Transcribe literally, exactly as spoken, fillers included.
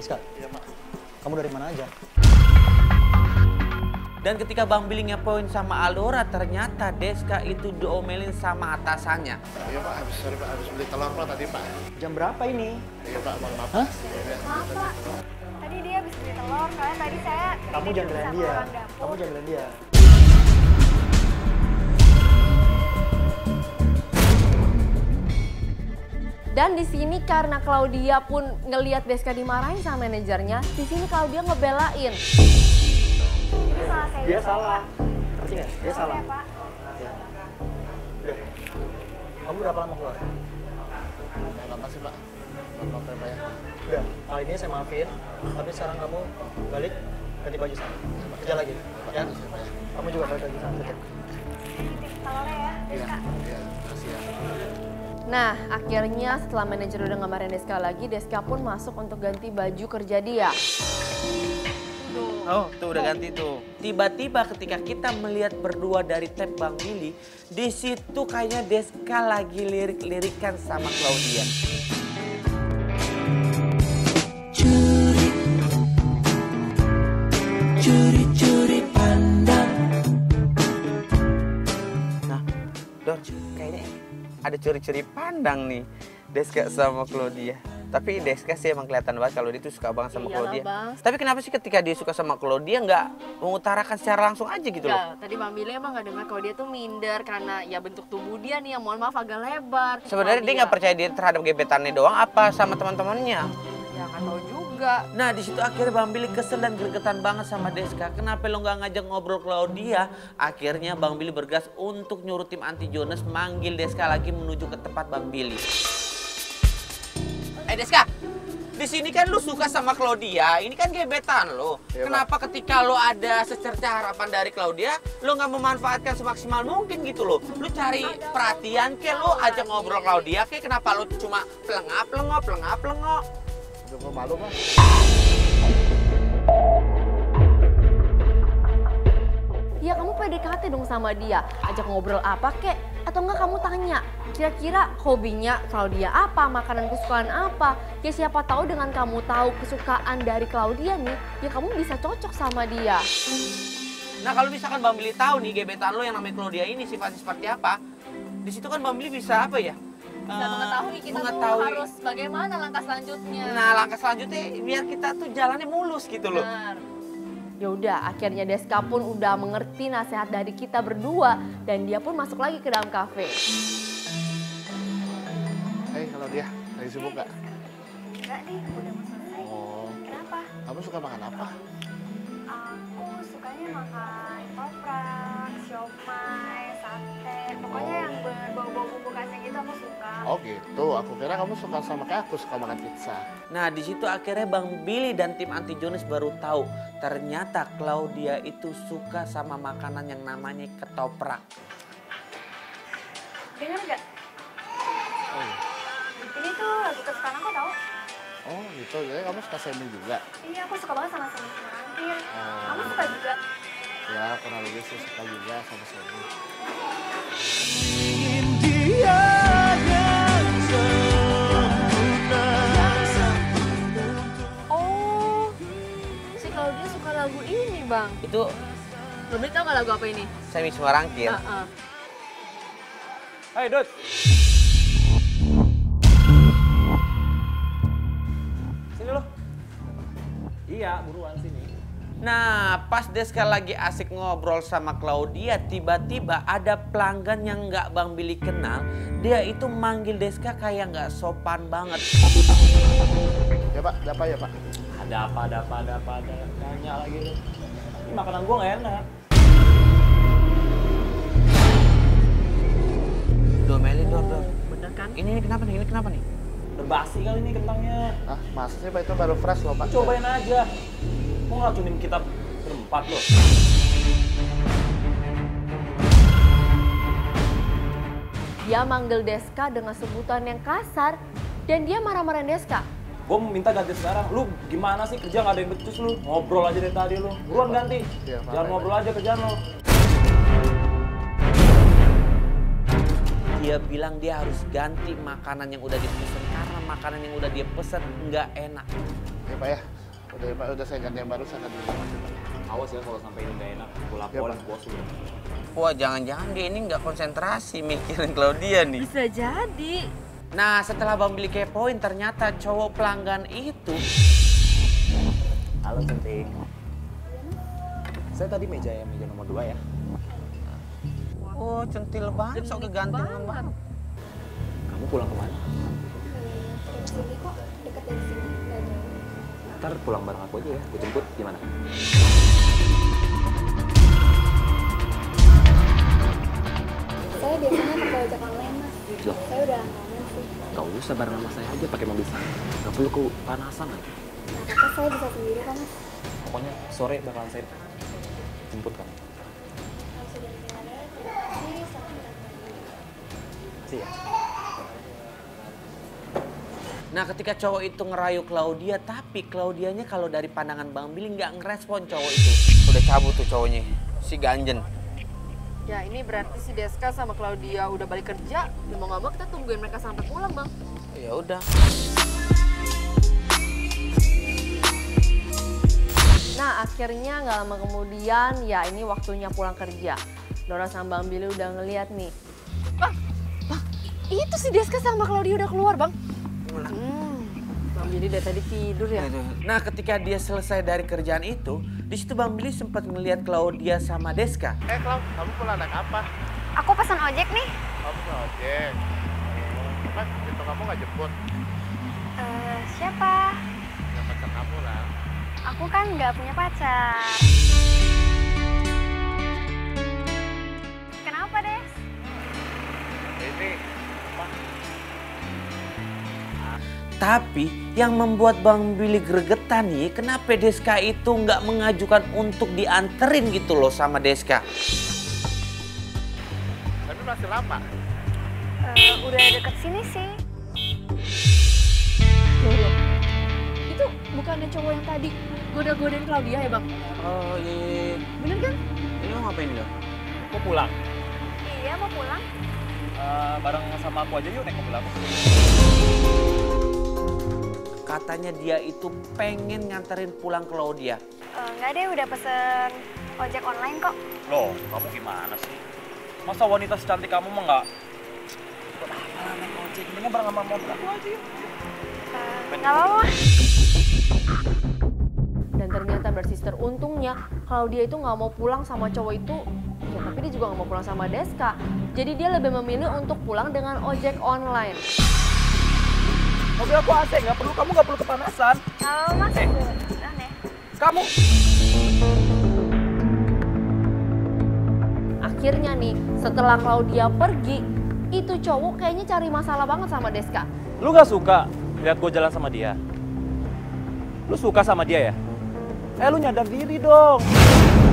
Deska. Iya, Pak. Kamu dari mana aja? Dan ketika Bang Billy ngepoin sama Aldora, ternyata Deska itu diomelin sama atasannya. Iya, Pak. Habis, sorry, Pak. Habis beli telur, Pak, tadi, Pak. Jam berapa ini? Iya, Pak. Mohon maaf. Hah? Maaf Pak, tadi dia habis beli telur, soalnya tadi saya... Kamu jangan belain sama dia. orang dapur. Kamu jangan belain dia. Dan di sini karena Claudia pun ngelihat Deska dimarahin sama manajernya, di sini Claudia ngebelain. Ini salah saya. Dia juga, salah. Pak. Ngerti nggak? Dia salah. Ya, Pak. Ya. Udah. Kamu berapa lama keluar? Nggak lama sih, Pak. Mohon maaf ya, Pak ya. Udah. Kali ini saya maafin. Tapi sekarang kamu balik ganti baju sana. Kerja lagi. Ya? Kamu juga balik lagi sana. Kerja. Titip telurnya ya, Iya, Deska. iya. Makasih ya. Nah, akhirnya setelah manajer udah ngamarin Deska lagi, Deska pun masuk untuk ganti baju kerja dia. Oh, tuh udah ganti tuh. Tiba-tiba ketika kita melihat berdua dari tab Bang Billy, di situ kayaknya Deska lagi lirik-lirikan sama Claudia. Curi, curi-curi pandang. Nah, Dor, kayaknya ada curi-curi pandang nih Deska sama Claudia. Tapi Deska sih emang kelihatan banget kalau dia tuh suka banget sama Iyalah, Claudia. Bang. Tapi kenapa sih ketika dia suka sama Claudia nggak mengutarakan secara langsung aja gitu loh? Ya, tadi Bang Billy emang gak dengar kalau dia tuh minder karena ya bentuk tubuh dia nih yang mohon maaf agak lebar. Sebenarnya dia nggak percaya diri terhadap gebetannya doang apa sama teman-temannya? Ya nggak tahu juga. Nah di situ akhirnya Bang Billy kesel dan gregetan banget sama Deska. Kenapa lo nggak ngajak ngobrol Claudia? Akhirnya Bang Billy bergas untuk nyuruh tim anti Jonas manggil Deska lagi menuju ke tempat Bang Billy. Eh Deska, di sini kan lu suka sama Claudia, ini kan gebetan lo. Iya, Kenapa ketika lo ada secerca harapan dari Claudia, lo nggak memanfaatkan semaksimal mungkin gitu loh? Lu cari perhatian ke lo ajak ngobrol Claudia, ke kenapa lo cuma pelengap pelengok pelengap pelengok? Udah gue malu, Pak. Ya kamu P D K T dong sama dia, ajak ngobrol apa kek? Atau enggak kamu tanya, kira-kira hobinya Claudia apa, makanan kesukaan apa? Ya siapa tahu dengan kamu tahu kesukaan dari Claudia nih, ya kamu bisa cocok sama dia. Nah kalau misalkan Bang Billy tahu nih gebetan lo yang namanya Claudia ini sifatnya seperti apa, di situ kan Bang Billy bisa apa ya? Bisa mengetahui kita mengetahui. tuh harus bagaimana langkah selanjutnya. Nah langkah selanjutnya biar kita tuh jalannya mulus gitu loh. Benar. Ya udah, akhirnya Deska pun udah mengerti nasihat dari kita berdua dan dia pun masuk lagi ke dalam kafe. Hei, kalau dia lagi sibuk nggak? Enggak nih, udah mau selesai. Oh, Kenapa? kamu suka makan apa? Aku sukanya makan toprak, siomay, sate, pokoknya yang berbau-bau bumbu kacang gitu aku suka. Oh gitu, aku kira kamu suka sama kayak aku suka makan pizza. Nah di situ akhirnya Bang Billy dan tim anti Jonas baru tahu ternyata Claudia itu suka sama makanan yang namanya ketoprak. Dengar nggak? Oh, iya. Ini tuh lagu kesukaan aku tau? Oh gitu, jadi kamu suka semi juga? Iya, aku suka banget sama semi hampir. Oh. Kamu suka juga? Ya, kurang lebih sih suka juga sama semi. Ingin dia yang sempurna. Oh, si Claudia suka lagu ini bang. Itu Belum tahu nggak lagu apa ini? semi Semarangkir. Heeh. Hai Dut. Sini lo. Iya, buruan sini. Nah pas Deska lagi asik ngobrol sama Claudia, tiba-tiba ada pelanggan yang nggak Bang Billy kenal. Dia itu manggil Deska kayak nggak sopan banget. Ya Pak, ada apa ya Pak? Ada apa, ada apa, ada apa, ada nanya lagi lu. Ini makanan gua nggak enak. Domelin dor dor. Bener kan? Ini, ini kenapa nih? Ini kenapa nih? Berbasi kali ini kentangnya. Ah, maksudnya Pak itu baru fresh loh Pak. Cobain aja. Mau ngeracunin kita berempat loh. Dia manggil Deska dengan sebutan yang kasar dan dia marah-marahin Deska. Gue minta ganti sekarang. Lu gimana sih kerja nggak ada yang becus lu? Ngobrol aja dari tadi lu. Buruan ganti. Iya, Pak. Jangan ngobrol aja kerjaan lu. Dia bilang dia harus ganti makanan yang udah dipesan karena makanan yang udah dia pesen nggak enak. Ya Pak ya, udah ya Pak, udah saya ganti yang baru sana dulu. Awas ya kalau sampai ini nggak enak, gue laporin Pak. bos udah. Wah, jangan-jangan dia ini nggak konsentrasi mikirin Claudia nih. Bisa jadi. Nah, setelah Bang Billy kepoin, ternyata cowok pelanggan itu. Halo cantik. Saya tadi meja yang meja nomor dua ya. Oh, centil banget, sok kegantung banget. Kamu pulang kemana? Sini kok, dekat dari sini. Nggak jauh. Ntar pulang bareng aku aja ya, aku jemput gimana? Saya biasanya pakai ojek online, Mas. Loh, Saya udah langganan sih. gak usah bareng sama saya aja pakai mobil saya. Gak perlu kepanasan aja. Nah, tapi saya bisa sendiri kan, Mas. Pokoknya sore bakalan saya jemput kamu. Kalau sudah ada, terima kasih. Selamat datang. Makasih ya. Nah, ketika cowok itu ngerayu Claudia, tapi Claudianya kalau dari pandangan Bang Billy nggak ngerespon cowok itu. Udah cabut tuh cowoknya, si ganjen. Ya ini berarti si Deska sama Claudia udah balik kerja. Ya mau nggak mau kita tungguin mereka sampai pulang, Bang. Ya udah. Nah akhirnya nggak lama kemudian ya ini waktunya pulang kerja. Dora sama Bang Billy udah ngeliat nih. Bang, bang, itu si Deska sama Claudia udah keluar, Bang. Hmm, Bang Billy dari tadi tidur ya. Nah, ketika dia selesai dari kerjaan itu, di situ Bang Billy sempat ngelihat Claudia sama Deska. Eh Clau, kamu pulang naik apa? Aku pesan ojek nih. Kamu pulang ojek. Oh, Mas, itu kamu nggak jemput? Eh, siapa? Yang pacar kamu lah. Aku kan nggak punya pacar. Kenapa, Des? Ini, apa? Tapi yang membuat Bang Billy gregetan nih, kenapa Deska itu nggak mengajukan untuk dianterin gitu loh sama Deska? Tapi masih lama. Eh, udah deket sini sih. Loh, loh. Itu bukannya cowok yang tadi goda-godain Claudia ya, Bang? Oh iya, Bener kan? ini lo ngapain lo? Mau pulang? Iya, mau pulang. Uh, bareng sama aku aja yuk naik mobil aku. Katanya dia itu pengen nganterin pulang Claudia. Eh, nggak deh, udah pesen ojek online kok. Loh, kamu gimana sih? Masa wanita secantik kamu mah nggak? Buat apa naik ojek? Mendingan bareng sama mobil aku aja yuk. Eh, nggak apa-apa. Dan ternyata bersister untungnya Claudia itu nggak mau pulang sama cowok itu. Ya tapi dia juga nggak mau pulang sama Deska. Jadi dia lebih memilih untuk pulang dengan ojek online. Mobil aku A C, nggak perlu, kamu nggak perlu kepanasan. Halo, Mas. Eh. Udah deh. Kamu. Akhirnya nih setelah Claudia pergi, itu cowok kayaknya cari masalah banget sama Deska. Lu nggak suka lihat gue jalan sama dia? Lu suka sama dia ya? Eh lu nyadar diri dong.